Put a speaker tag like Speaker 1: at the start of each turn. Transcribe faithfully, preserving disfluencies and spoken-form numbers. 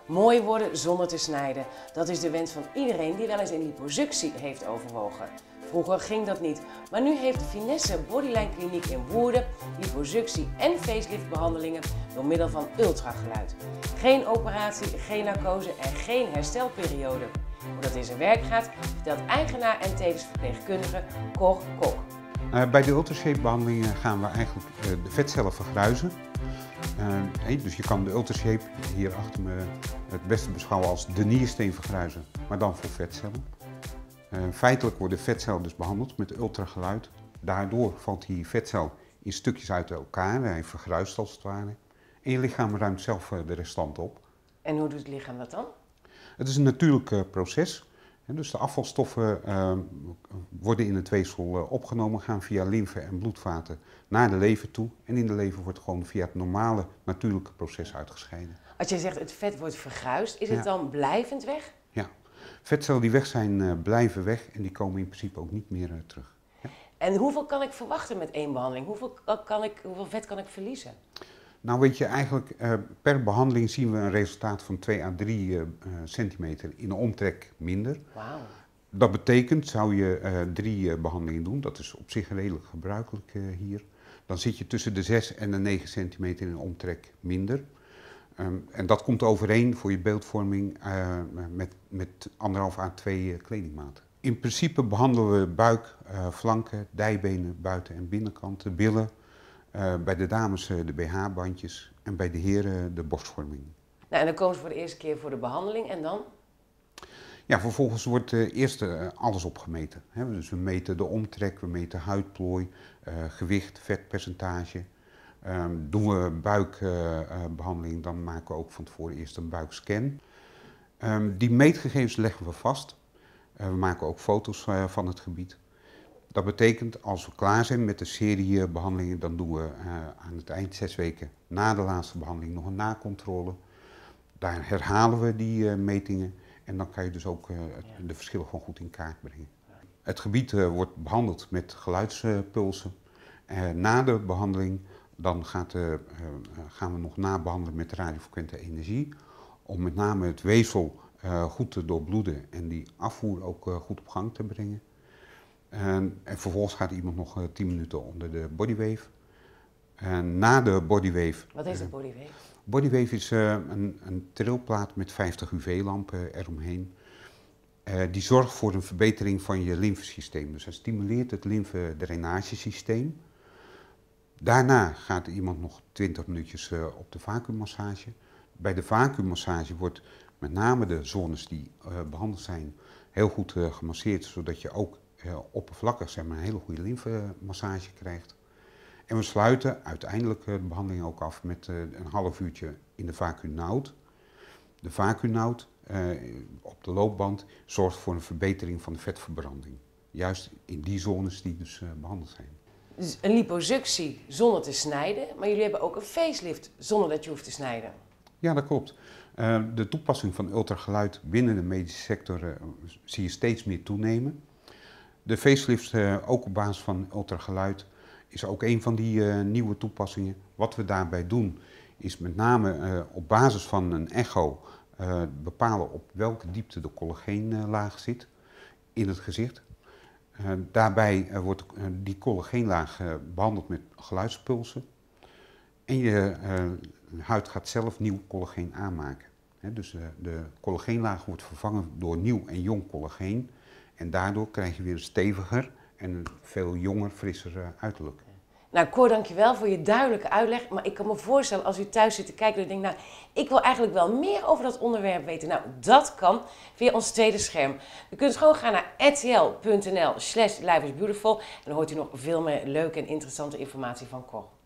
Speaker 1: Mooi worden zonder te snijden. Dat is de wens van iedereen die wel eens een liposuctie heeft overwogen. Vroeger ging dat niet, maar nu heeft Finesse Bodyline Kliniek in Woerden liposuctie en faceliftbehandelingen door middel van ultrageluid. Geen operatie, geen narcose en geen herstelperiode. Hoe dat in zijn werk gaat, vertelt eigenaar en tevens verpleegkundige Cor Kok.
Speaker 2: Uh, bij de ultrashape behandelingen gaan we eigenlijk uh, de vetcellen vergruizen. Uh, hey, dus je kan de ultrashape hier achter me het beste beschouwen als de niersteen vergruizen, maar dan voor vetcellen. Uh, feitelijk wordt de vetcel dus behandeld met ultrageluid. Daardoor valt die vetcel in stukjes uit elkaar, hij vergruist als het ware. En je lichaam ruimt zelf uh, de restant op.
Speaker 1: En hoe doet het lichaam dat dan?
Speaker 2: Het is een natuurlijk uh, proces. Dus de afvalstoffen uh, worden in het weefsel uh, opgenomen, gaan via lymfe en bloedvaten naar de lever toe. En in de lever wordt gewoon via het normale natuurlijke proces uitgescheiden.
Speaker 1: Als je zegt het vet wordt vergruist, is het
Speaker 2: Ja.
Speaker 1: dan blijvend weg?
Speaker 2: Ja, vetcellen die weg zijn uh, blijven weg en die komen in principe ook niet meer uh, terug. Ja.
Speaker 1: En hoeveel kan ik verwachten met één behandeling? Hoeveel, kan ik, hoeveel vet kan ik verliezen?
Speaker 2: Nou weet je, eigenlijk uh, per behandeling zien we een resultaat van twee à drie uh, centimeter in de omtrek minder.
Speaker 1: Wauw.
Speaker 2: Dat betekent, zou je uh, drie uh, behandelingen doen, dat is op zich redelijk gebruikelijk uh, hier, dan zit je tussen de zes en de negen centimeter in de omtrek minder. Um, en dat komt overeen voor je beeldvorming uh, met, met anderhalf à twee uh, kledingmaten. In principe behandelen we buik, uh, flanken, dijbenen, buiten- en binnenkant, billen. Uh, bij de dames uh, de B H-bandjes en bij de heren de borstvorming.
Speaker 1: Nou, en dan komen ze voor de eerste keer voor de behandeling en dan?
Speaker 2: Ja, vervolgens wordt uh, eerst uh, alles opgemeten. Hè. Dus we meten de omtrek, we meten huidplooi, uh, gewicht, vetpercentage. Um, doen we buikbehandeling, uh, uh, dan maken we ook van tevoren eerst een buikscan. Um, die meetgegevens leggen we vast. Uh, we maken ook foto's uh, van het gebied. Dat betekent, als we klaar zijn met de serie behandelingen, dan doen we uh, aan het eind zes weken na de laatste behandeling nog een nakontrole. Daar herhalen we die uh, metingen en dan kan je dus ook uh,
Speaker 1: Ja.
Speaker 2: de verschillen gewoon goed in kaart brengen. Ja. Het gebied uh, wordt behandeld met geluidspulsen. Uh, na de behandeling dan gaat, uh, uh, gaan we nog nabehandelen met radiofrequente energie, om met name het weefsel uh, goed te doorbloeden en die afvoer ook uh, goed op gang te brengen. En, en vervolgens gaat iemand nog uh, tien minuten onder de bodywave. En na de bodywave...
Speaker 1: Wat is de
Speaker 2: uh,
Speaker 1: bodywave?
Speaker 2: Bodywave is uh, een, een trilplaat met vijftig U V-lampen eromheen. Uh, die zorgt voor een verbetering van je lymfesysteem. Dus hij stimuleert het lymfedrainagesysteem. Daarna gaat iemand nog twintig minuutjes uh, op de vacuümmassage. Bij de vacuümmassage wordt met name de zones die uh, behandeld zijn heel goed uh, gemasseerd, zodat je ook Uh, oppervlakkig zeg maar, een hele goede lymfemassage krijgt. En we sluiten uiteindelijk uh, de behandeling ook af met uh, een half uurtje in de vacuumnout. De vacuumnout uh, op de loopband zorgt voor een verbetering van de vetverbranding. Juist in die zones die dus uh, behandeld zijn.
Speaker 1: Dus een liposuctie zonder te snijden, maar jullie hebben ook een facelift zonder dat je hoeft te snijden.
Speaker 2: Ja, dat klopt. Uh, de toepassing van ultrageluid binnen de medische sector uh, zie je steeds meer toenemen. De facelift, uh, ook op basis van ultrageluid, is ook een van die uh, nieuwe toepassingen. Wat we daarbij doen, is met name uh, op basis van een echo uh, bepalen op welke diepte de collageenlaag zit in het gezicht. Uh, daarbij uh, wordt uh, die collageenlaag uh, behandeld met geluidspulsen. En je uh, huid gaat zelf nieuw collageen aanmaken. He, dus uh, de collageenlaag wordt vervangen door nieuw en jong collageen. En daardoor krijg je weer een steviger en een veel jonger, frisser uh, uiterlijk.
Speaker 1: Nou, Cor, dankjewel voor je duidelijke uitleg. Maar ik kan me voorstellen, als u thuis zit te kijken, dat u denkt, nou, ik wil eigenlijk wel meer over dat onderwerp weten. Nou, dat kan via ons tweede scherm. U kunt gewoon gaan naar r t l punt n l slash life is beautiful en dan hoort u nog veel meer leuke en interessante informatie van Cor.